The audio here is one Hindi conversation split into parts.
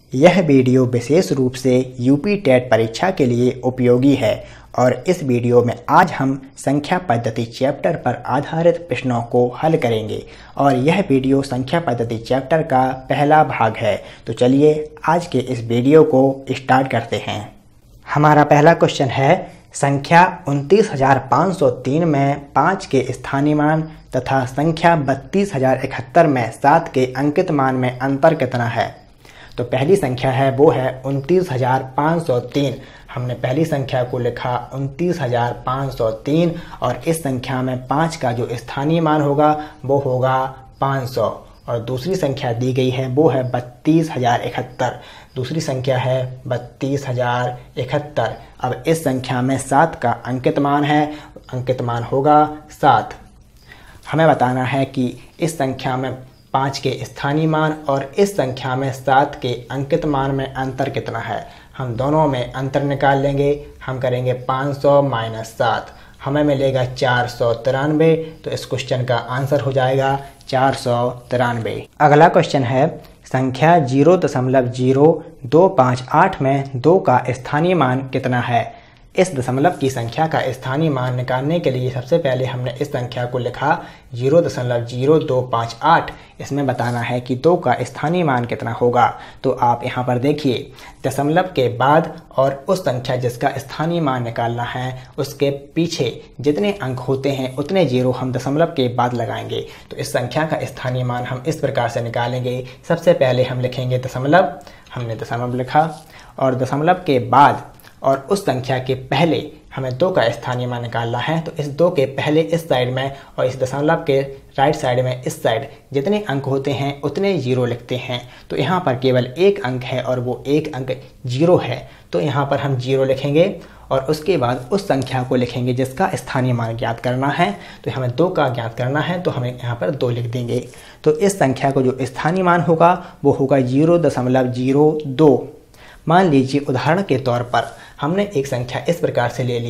यह वीडियो विशेष रूप से यूपी टेट परीक्षा के लिए उपयोगी है और इस वीडियो में आज हम संख्या पद्धति चैप्टर पर आधारित प्रश्नों को हल करेंगे और यह वीडियो संख्या पद्धति चैप्टर का पहला भाग है। तो चलिए आज के इस वीडियो को स्टार्ट करते हैं। हमारा पहला क्वेश्चन है, संख्या 29,503 में 5 के स्थानीय मान तथा संख्या 32,071 में 7 के अंकित मान में अंतर कितना है। तो पहली संख्या है वो है 29,503। हमने पहली संख्या को लिखा 29,503 और इस संख्या में 5 का जो स्थानीय मान होगा वो होगा 500 और दूसरी संख्या दी गई है वो है 32,071। दूसरी संख्या है 32,071। अब इस संख्या में 7 का अंकित मान है, अंकित मान होगा 7। हमें बताना है कि इस संख्या में 5 के स्थानीय मान और इस संख्या में 7 के अंकित मान में अंतर कितना है। हम दोनों में अंतर निकाल लेंगे। हम करेंगे 500 माइनस 7, हमें मिलेगा 493। तो इस क्वेश्चन का आंसर हो जाएगा 493। अगला क्वेश्चन है, संख्या 0.0258 में 2 का स्थानीय मान कितना है। इस दशमलव की संख्या का स्थानीय मान निकालने के लिए सबसे पहले हमने इस संख्या को लिखा 0.0258। इसमें बताना है कि 2 का स्थानीय मान कितना होगा। तो आप यहाँ पर देखिए, दशमलव के बाद और उस संख्या जिसका स्थानीय मान निकालना है उसके पीछे जितने अंक होते हैं उतने जीरो हम दशमलव के बाद लगाएंगे। तो इस संख्या का स्थानीय मान हम इस प्रकार से निकालेंगे। सबसे पहले हम लिखेंगे दशमलव, हमने दशमलव लिखा और दशमलव के बाद और उस संख्या के पहले हमें 2 का स्थानीय मान निकालना है। तो इस 2 के पहले इस साइड में और इस दशमलव के राइट साइड में इस साइड जितने अंक होते हैं उतने जीरो लिखते हैं। तो यहाँ पर केवल एक अंक है और वो एक अंक जीरो है। तो यहाँ पर हम जीरो लिखेंगे और उसके बाद उस संख्या को लिखेंगे जिसका स्थानीय मान ज्ञात करना है। तो हमें 2 का ज्ञात करना है तो हमें यहाँ पर 2 लिख देंगे। तो इस संख्या को जो स्थानीय मान होगा वो होगा 0.02। मान लीजिए उदाहरण के तौर पर हमने एक संख्या इस प्रकार से ले ली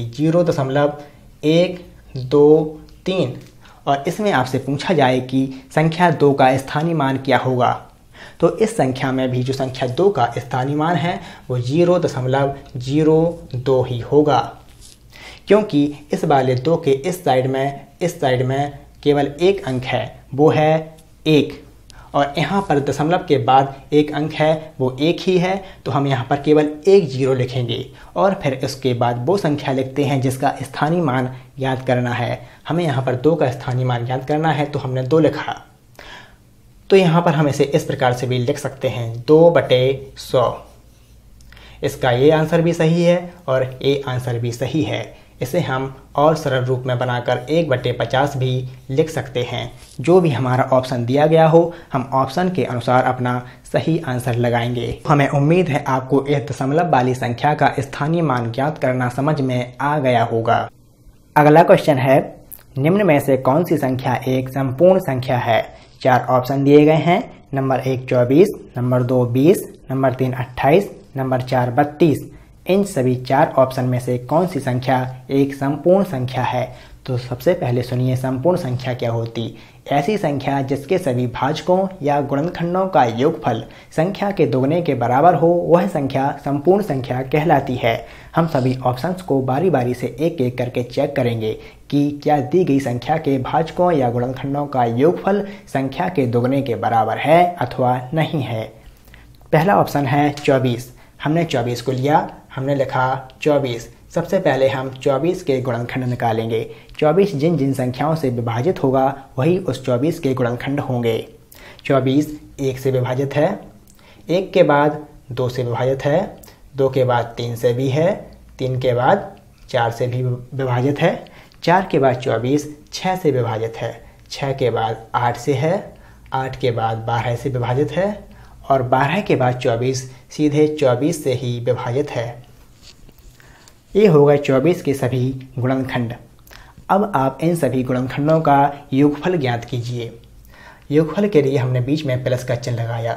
0.123 और इसमें आपसे पूछा जाए कि संख्या 2 का स्थानीय मान क्या होगा। तो इस संख्या में भी जो संख्या 2 का स्थानीय मान है वो 0.02 ही होगा, क्योंकि इस वाले 2 के इस साइड में केवल एक अंक है वो है 1 और यहाँ पर दशमलव के बाद एक अंक है वो 1 ही है। तो हम यहाँ पर केवल एक जीरो लिखेंगे और फिर इसके बाद वो संख्या लिखते हैं जिसका स्थानीय मान ज्ञात करना है। हमें यहाँ पर 2 का स्थानीय मान ज्ञात करना है तो हमने 2 लिखा। तो यहाँ पर हम इसे इस प्रकार से भी लिख सकते हैं 2/100। इसका ये आंसर भी सही है और ये आंसर भी सही है। इसे हम और सरल रूप में बनाकर 1/50 भी लिख सकते हैं। जो भी हमारा ऑप्शन दिया गया हो हम ऑप्शन के अनुसार अपना सही आंसर लगाएंगे। हमें उम्मीद है आपको इस दशमलव वाली संख्या का स्थानीय मान ज्ञात करना समझ में आ गया होगा। अगला क्वेश्चन है, निम्न में से कौन सी संख्या एक संपूर्ण संख्या है। 4 ऑप्शन दिए गए हैं। Number 1 24, number 2 20, number 3 28, number 4 32। इन सभी 4 ऑप्शन में से कौन सी संख्या एक संपूर्ण संख्या है। तो सबसे पहले सुनिए संपूर्ण संख्या क्या होती। ऐसी संख्या जिसके सभी भाजकों या गुणनखंडों का योगफल संख्या के दोगुने के बराबर हो वह संख्या संपूर्ण संख्या कहलाती है। हम सभी ऑप्शंस को बारी बारी से एक एक करके चेक करेंगे कि क्या दी गई संख्या के भाजकों या गुणनखंडों का योगफल संख्या के दोगुने के बराबर है अथवा नहीं है। पहला ऑप्शन है 24। हमने 24 को लिया, हमने लिखा 24। सबसे पहले हम 24 के गुणनखंड निकालेंगे। 24 जिन जिन संख्याओं से विभाजित होगा वही उस 24 के गुणनखंड होंगे। 24 1 से विभाजित है, 1 के बाद 2 से विभाजित है, 2 के बाद 3 से भी है, 3 के बाद 4 से भी विभाजित है, 4 के बाद 24 6 से विभाजित है, 6 के बाद 8 से है, 8 के बाद 12 से विभाजित है और 12 के बाद 24 सीधे 24 से ही विभाजित है। ये होगा 24 के सभी गुणनखंड। अब आप इन सभी गुणनखंडों का योगफल ज्ञात कीजिए। योगफल के लिए हमने बीच में प्लस का चिन्ह लगाया।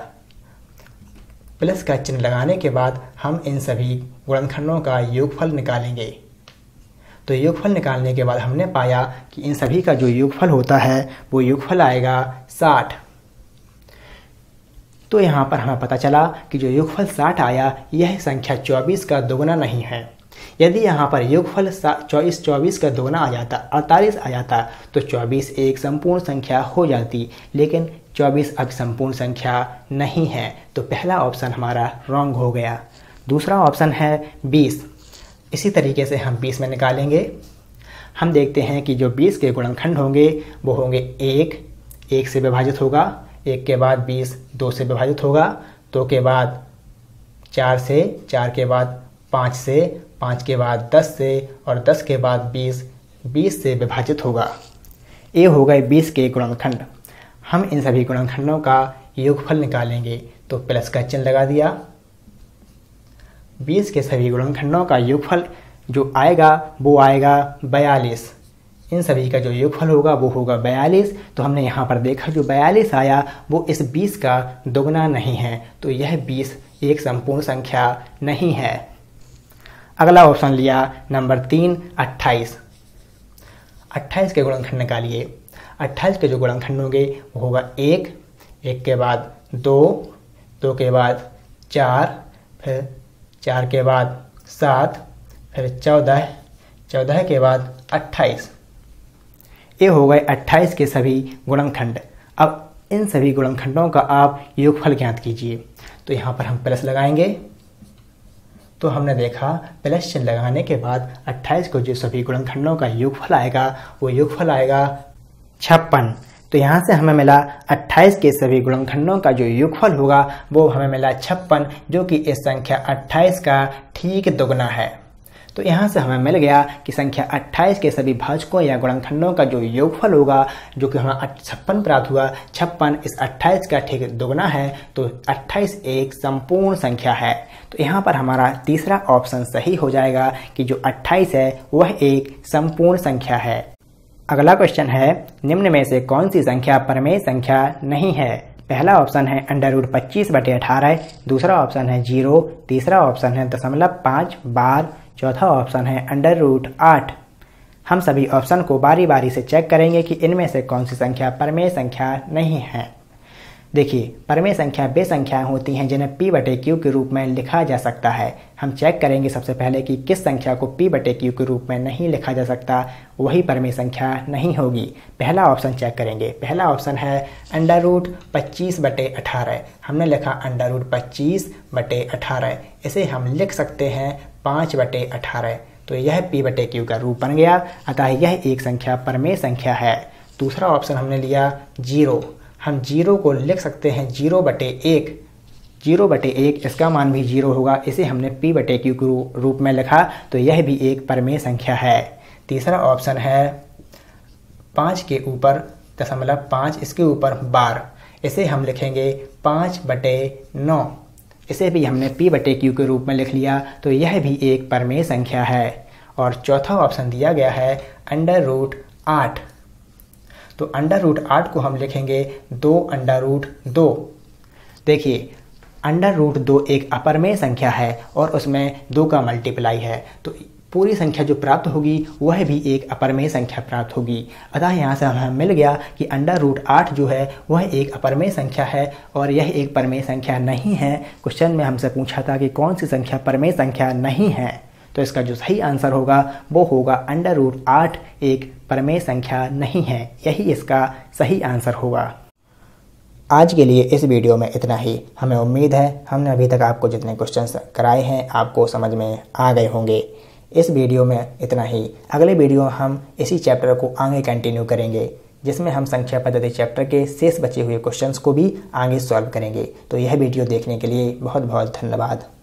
प्लस का चिन्ह लगाने के बाद हम इन सभी गुणनखंडों का योगफल निकालेंगे। तो योगफल निकालने के बाद हमने पाया कि इन सभी का जो योगफल होता है वो योगफल आएगा 60। तो यहाँ पर हमें पता चला कि जो योगफल 60 आया यह संख्या 24 का दोगुना नहीं है। यदि यहाँ पर योगफल 24 का दोगुना आ जाता, 48 आ जाता, तो 24 एक संपूर्ण संख्या हो जाती, लेकिन 24 अब संपूर्ण संख्या नहीं है, तो पहला ऑप्शन हमारा रॉन्ग हो गया। दूसरा ऑप्शन है 20। इसी तरीके से हम 20 में निकालेंगे। हम देखते हैं कि जो 20 के गुणनखंड होंगे वो होंगे 1 से विभाजित होगा, 1 के बाद 20 2 से विभाजित होगा, 2 के बाद 4 से, 4 के बाद 5 से, 5 के बाद 10 से और 10 के बाद 20 से विभाजित होगा। ये हो गए 20 के गुणनखंड। हम इन सभी गुणनखंडों का योगफल निकालेंगे, तो प्लस का चिन्ह लगा दिया। 20 के सभी गुणनखंडों का योगफल जो आएगा वो आएगा 42। इन सभी का जो योगफल होगा वो होगा 42। तो हमने यहाँ पर देखा जो 42 आया वो इस 20 का दोगुना नहीं है, तो यह 20 एक संपूर्ण संख्या नहीं है। अगला ऑप्शन लिया नंबर 3, 28। 28 के गुणनखंड निकालिए। 28 के जो गुणनखंड होंगे वो होगा 1 के बाद 2 के बाद 4, फिर 4 के बाद 7, फिर 14 के बाद 28। ये हो गए 28 के सभी गुणनखंड। अब इन सभी गुणनखंडों का आप योगफल ज्ञात कीजिए। तो यहाँ पर हम प्लस लगाएंगे। तो हमने देखा प्लस चिन्ह लगाने के बाद 28 को जो सभी गुणनखंडों का योगफल आएगा वो योगफल आएगा 56। तो यहाँ से हमें मिला 28 के सभी गुणनखंडों का जो योगफल होगा वो हमें मिला 56, जो कि इस संख्या 28 का ठीक दोगुना है। तो यहाँ से हमें मिल गया कि संख्या 28 के सभी भाजकों या गुणनखंडों का जो योगफल होगा, जो कि हमें 56 प्राप्त हुआ, 56 इस 28 का ठीक दोगुना है, तो 28 एक संपूर्ण संख्या है। तो यहाँ पर हमारा तीसरा ऑप्शन सही हो जाएगा कि जो 28 है वह एक संपूर्ण संख्या है। अगला क्वेश्चन है, निम्न में से कौन सी संख्या परमेय संख्या नहीं है? पहला ऑप्शन है √25/18, दूसरा ऑप्शन है 0, तीसरा ऑप्शन है 0.5 बार, चौथा ऑप्शन है √8। हम सभी ऑप्शन को बारी बारी से चेक करेंगे कि इनमें से कौन सी संख्या परमेय संख्या नहीं है। देखिए, परमेय संख्या वे संख्याएं होती हैं जिन्हें p/q के रूप में लिखा जा सकता है। हम चेक करेंगे सबसे पहले कि किस संख्या को p/q के रूप में नहीं लिखा जा सकता, वही परमेय संख्या नहीं होगी। पहला ऑप्शन चेक करेंगे। पहला ऑप्शन है √25/18। हमने लिखा √25/18, इसे हम लिख सकते हैं 5/18। तो यह p/q का रूप बन गया, अतः यह एक संख्या परमेय संख्या है। दूसरा ऑप्शन हमने लिया 0। हम 0 को लिख सकते हैं 0/1। 0/1 इसका मान भी 0 होगा, इसे हमने p/q के रूप में लिखा, तो यह भी एक परमेय संख्या है। तीसरा ऑप्शन है 5 के ऊपर 0.5, इसके ऊपर बार, इसे हम लिखेंगे 5/9। इसे भी हमने p/q के रूप में लिख लिया, तो यह भी एक परमेय संख्या है। और चौथा ऑप्शन दिया गया है √8। तो √8 को हम लिखेंगे 2√2। देखिए, √2 एक अपरमेय संख्या है और उसमें 2 का मल्टीप्लाई है, तो पूरी संख्या जो प्राप्त होगी वह भी एक अपरमेय संख्या प्राप्त होगी। अतः यहाँ से हमें मिल गया कि √8 जो है वह एक अपरमेय संख्या है और यह एक परमेय संख्या नहीं है। क्वेश्चन में हमसे पूछा था कि कौन सी संख्या परमेय संख्या नहीं है, तो इसका जो सही आंसर होगा वो होगा √8 एक परमेय संख्या नहीं है। यही इसका सही आंसर होगा। आज के लिए इस वीडियो में इतना ही। हमें उम्मीद है हमने अभी तक आपको जितने क्वेश्चंस कराए हैं आपको समझ में आ गए होंगे। इस वीडियो में इतना ही। अगले वीडियो हम इसी चैप्टर को आगे कंटिन्यू करेंगे, जिसमें हम संख्या पद्धति चैप्टर के शेष बचे हुए क्वेश्चंस को भी आगे सॉल्व करेंगे। तो यह वीडियो देखने के लिए बहुत बहुत धन्यवाद।